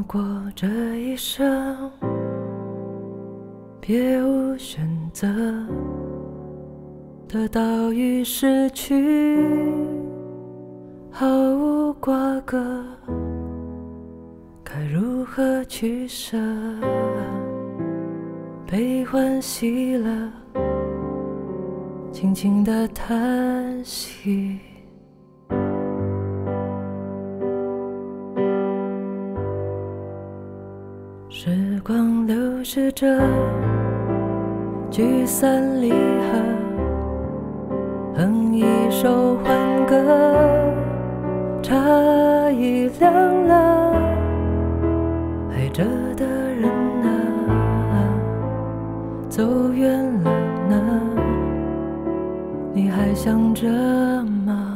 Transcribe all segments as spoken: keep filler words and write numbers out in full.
果这一生别无选择，得到与失去毫无瓜葛，该如何取舍？悲欢喜乐，轻轻地叹息。时光流逝着，聚散离合，哼一首欢歌，茶已凉了，爱着的人啊，走远了呢，你还想着吗？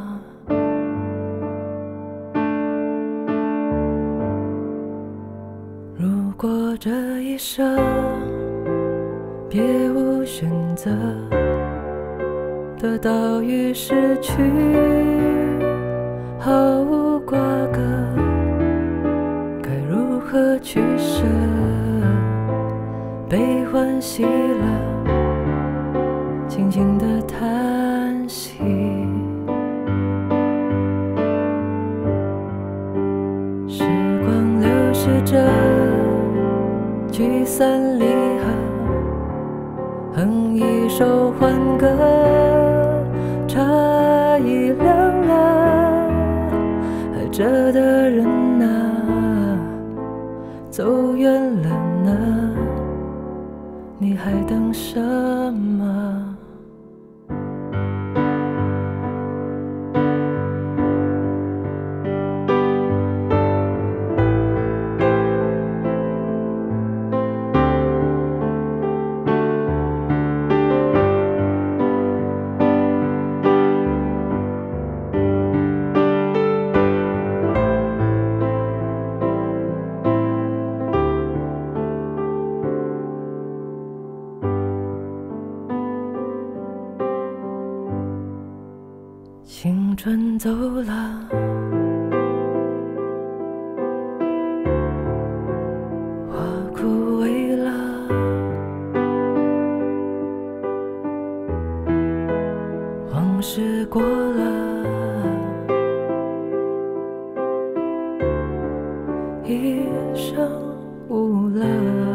如果这一生别无选择，得到与失去毫无瓜葛，该如何取舍？悲欢喜乐，轻轻地叹息。时光流逝着，聚散离合，哼一首欢歌，茶已凉了，爱着的人啊，走远了呢，你还等什么？青春走了，花枯萎了，往事过了，一生无了。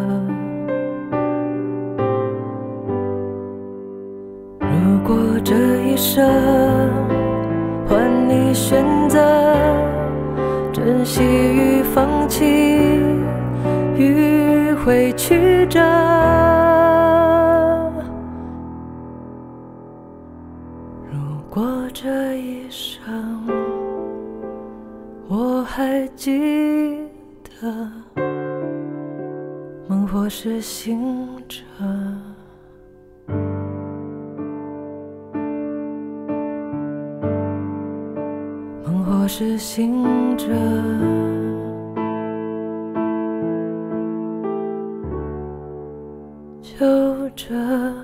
如果这一生换你选择，珍惜与放弃，迂回曲折。如果这一生我还记得，梦或是醒着，或是醒着，就这